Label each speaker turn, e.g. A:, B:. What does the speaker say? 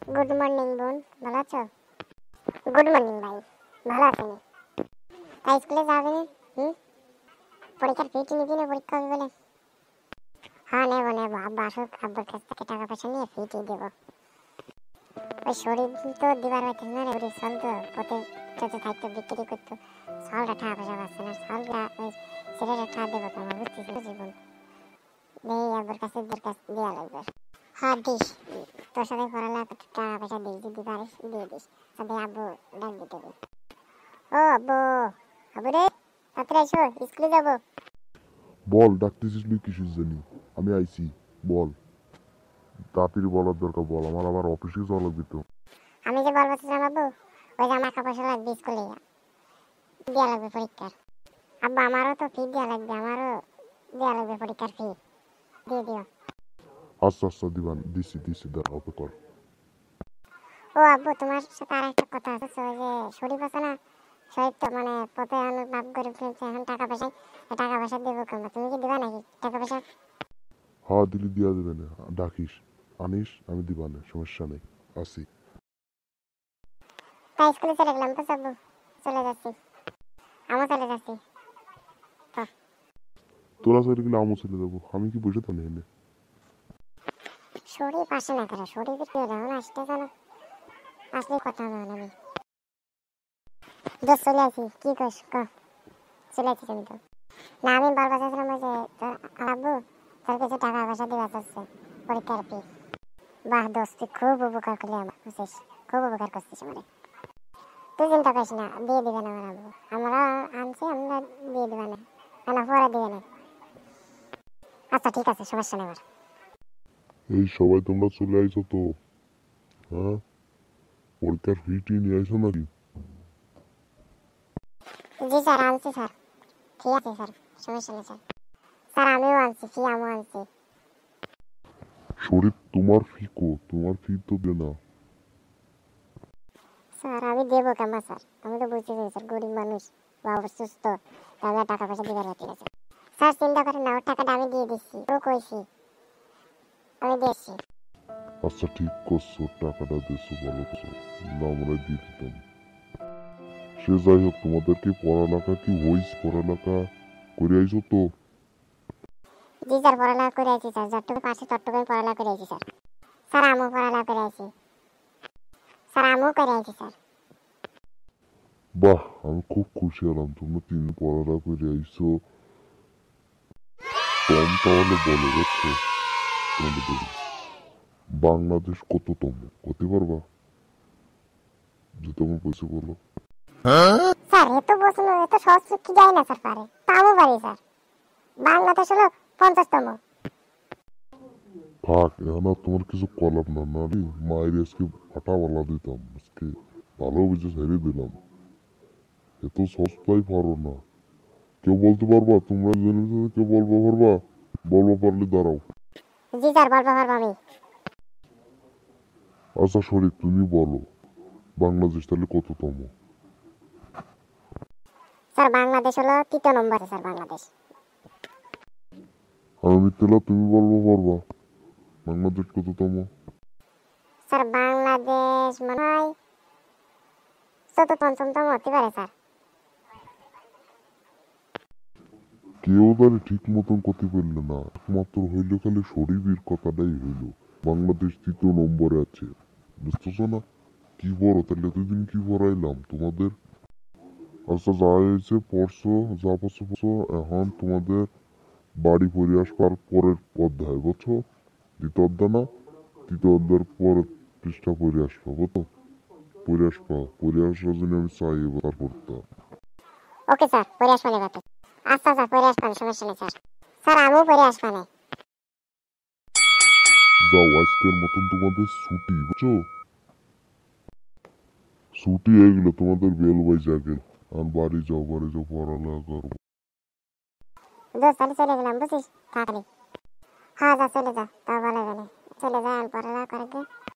A: Good morning বোন, ভালো আছো? গুড মর্নিং ভাই, ভালো আছেন? তাই স্কুলে যাবে না? পরীক্ষার ফি নিবি না? পরীক্ষা হবে বলে। হ্যাঁ নেবো নেবো, আব্বা আসুক, আব্বার কাছ থেকে টাকা পয়সা নিয়ে ফি দেবো। ওই শরীর তো দিবার হইতেছে না রে, চল তো পথে যেতে থাকতো, বিক্রি করতো, সালটা টাকা পয়সা পাচ্ছে না, সালটা ওই ছেলেটা টাকা দেবো তোমার, বুঝতেছি জীবন নেই, আব্বার কাছে দেওয়া লাগবে। হ্যাঁ দিস, তোর সাথে পড়ালেখা টাকা পয়সা দিস, যদি পারিস দিয়ে দিস, সাথে আব্বু ডাক দিতে হবে। ও আব্বু, আব্বু রে, তাড়াতাড়ি এসো, স্কুলে যাবো।
B: বল, ডাকতেছিস তুই কিসের জানি? আমি আইছি, বল। তাড়াতাড়ি বলার দরকার, বল, আমার আবার অফিসে যাওয়া লাগবে তো।
A: আমি যে বলবো তো আব্বু, ওই যে আমার টাকা পয়সা লাগবে, স্কুলে দেওয়া লাগবে পরীক্ষার। আব্বু আমারও তো ফি দেওয়া লাগবে, আমারও দেওয়া লাগবে পরীক্ষার ফি, দিয়ে দিও।
B: আচ্ছা আচ্ছা দিবান, দিছি দাঁড়া, অপে কর।
A: ও আব্বু, তোমার সাথে আর একটা কথা আছে, ওই যে শরীফ আছে না, শরীফ তো মানে পথে অনেক ভাব করে ফেলছে, এখন টাকা পয়সা দেবো কেমন, তুমি কি দিবা নাকি টাকা পয়সা?
B: হ্যাঁ দিলি দিয়া দেবে না, ডাকিস, আনিস, আমি দিবানে, সমস্যা নেই, আসি।
A: তাই স্কুলে চলে গেলাম তো আব্বু, চলে যাচ্ছি, আমিও চলে যাচ্ছি।
B: তোরা সাইডে গেলে আমও চলে যাবো, আমি কি বসে তো নেই।
A: শরীফ আসে না কেন? শরীফের কি হলো, আসতে জানো, আসলে কথা হবে আমি দোষ চলে আসি, কি কস ক, চলে আসি তুমি তো না, আমি বলবা চাচ্ছিলাম ওই যে তোর আব্বু তোর কিছু টাকা পয়সা দিবা চাচ্ছে পরীক্ষার ফি। বাহ দোস্ত, তুই খুব উপকার করলি আমার, বুঝছিস, খুব উপকার করছিস আমারে। তুই চিন্তা করিস না, দিয়ে দিবে না আমার আব্বু, আমরা আনছি, আমরা দিয়ে দিবে না, না পরে দিবে না। আচ্ছা ঠিক আছে, সমস্যা নেই।
B: এই সবাই তোমরা চলে আইছো তো? হ্যাঁ, পরীক্ষার ফিটি নিয়ে আইছো নাকি?
A: জি স্যার, আনছি স্যার, ঠিক আছে স্যার, সমস্যা নেই স্যার। স্যার আমিও আনছি ফি, আমিও আনছি।
B: শরীফ, তোমার ফি কো? তোমার ফি তো দে না।
A: স্যার আমি দেবো কেমন স্যার, আমি তো বুঝতে চাই স্যার, গরিব মানুষ, বাবা সুস্থ, তাহলে টাকা পয়সা দিবার হতে গেছে। স্যার চিন্তা করেন না, ওর টাকাটা আমি দিয়ে দিচ্ছি, ও কইছি আমি দিয়েছি।
B: আচ্ছা ঠিক করছো, টাকাটা দিছো, ভালো করছো, না আমরা দিয়ে দিতাম। সে যাই হোক, তোমাদেরকে পড়ালেখা কি হইস? পড়ালেখা করে আইছো তো?
A: জি স্যার, পড়ালেখা করে আছি স্যার, যতটুকু পারছি ততটুকু আমি পড়ালেখা করে আছি স্যার। স্যার আমিও পড়ালেখা করে আছি, স্যার আমিও করে আছি স্যার।
B: বাহ, আমি খুব খুশি হলাম, তোমরা তিন পড়ালেখা করে আইছো। তম তাহলে বলো, বুঝছো, তোমাদের বলি, বাংলাদেশ কততম হতে পারবা? যে তোমার পয়সা বলো।
A: স্যার এত প্রশ্ন, এত সহজ কি যায় না স্যার, পারে তাও পারি স্যার, বাংলাদেশ হলো 50তম।
B: থাক, এখন আর তোমার কিছু কলাম না, না রে, মায়ের আজকে ফাটাওয়ালা দিতাম, আজকে ভালো বুঝে ছেড়ে দিলাম। এত সস্তায় পারো না। কেউ বলতে পারবা? তোমরা জেনে কেউ বলবো পারবা? বলবো পারলে দাঁড়াও।
A: জি স্যার, বলবো পারবো আমি।
B: আচ্ছা শরীফ, তুমি বলো, বাংলাদেশ তাহলে কততম?
A: স্যার বাংলাদেশ হলো 3 নম্বরে স্যার, বাংলাদেশ।
B: আমি তেলা, তুমি বলবো পারবা বাংলাদেশ কততম?
A: স্যার বাংলাদেশ মনে হয় 4th-5ম হতে পারে স্যার।
B: কেউ তারে ঠিক মতন করতে পারলে না, একমাত্র হইল খালি শরীফের কথাটাই হইল, বাংলাদেশ 3 নম্বরে আছে, বুঝতেছ না? কি বড় তাহলে এতদিন কি পড়াইলাম তোমাদের? আচ্ছা যা হয়েছে পড়ছো, যা পড়ছো, এখন তোমাদের বাড়ি ফিরে আসবার পরের অধ্যায়, বুঝছো? দ্বিতীয় অধ্যায় না, তৃতীয় অধ্যায়ের পরের পৃষ্ঠা পড়ে আসবা, বুঝতো? পড়ে আসবা, পড়ে আসার জন্য আমি চাই এবার পড়তে।
A: ওকে স্যার, পরে আসবানে কথা। আচ্ছা স্যার, পরে আসবানে, সমস্যা নেই স্যার। স্যার আমিও পরে আসবানে।
B: যাও, আজকের মতন তোমাদের ছুটি, বুঝছো? ছুটি হয়ে গেলে তোমাদের বেল বাজে গেল, আর বাড়ি যাও, বাড়ি যাও, পড়ালেখা করবো।
A: দোস্ত আমি চলে গেলাম, বুঝছিস, তাড়াতাড়ি। হ্যাঁ যা, চলে যা, তা ভালো হবে না, চলে যা, আর পড়ালেখা করে